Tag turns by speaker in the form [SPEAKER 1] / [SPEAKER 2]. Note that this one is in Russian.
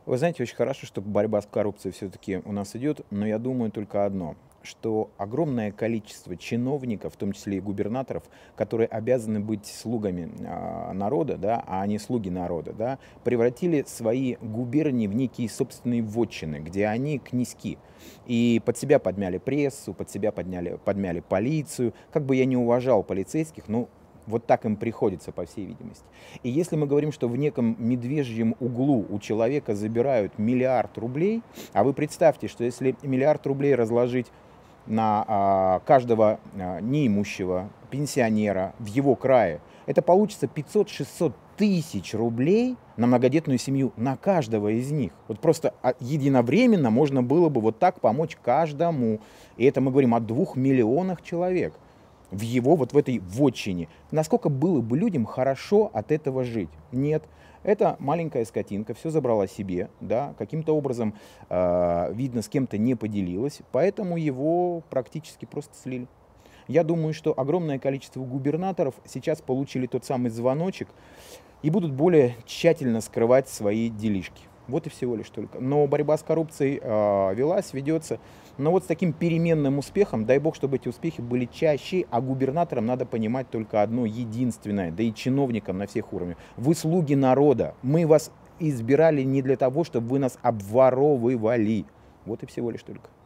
[SPEAKER 1] Вы знаете, очень хорошо, что борьба с коррупцией все-таки у нас идет, но я думаю только одно, что огромное количество чиновников, в том числе и губернаторов, которые обязаны быть слугами народа, да, а не слуги народа, да, превратили свои губернии в некие собственные вотчины, где они князьки. И под себя подмяли прессу, под себя подмяли полицию. Как бы я не уважал полицейских, но вот так им приходится, по всей видимости. И если мы говорим, что в неком медвежьем углу у человека забирают миллиард рублей, а вы представьте, что если миллиард рублей разложить на каждого неимущего пенсионера в его крае, это получится 500-600 тысяч рублей на многодетную семью, на каждого из них. Вот просто единовременно можно было бы вот так помочь каждому. И это мы говорим о 2 миллионах человек в его вот в этой вотчине. Насколько было бы людям хорошо от этого жить? Нет. Это маленькая скотинка, все забрала себе, да, каким-то образом, видно, с кем-то не поделилась, поэтому его практически просто слили. Я думаю, что огромное количество губернаторов сейчас получили тот самый звоночек и будут более тщательно скрывать свои делишки. Вот и всего лишь только. Но борьба с коррупцией велась, ведется. Но вот с таким переменным успехом, дай бог, чтобы эти успехи были чаще, а губернаторам надо понимать только одно единственное, да и чиновникам на всех уровнях. Вы слуги народа. Мы вас избирали не для того, чтобы вы нас обворовывали. Вот и всего лишь только.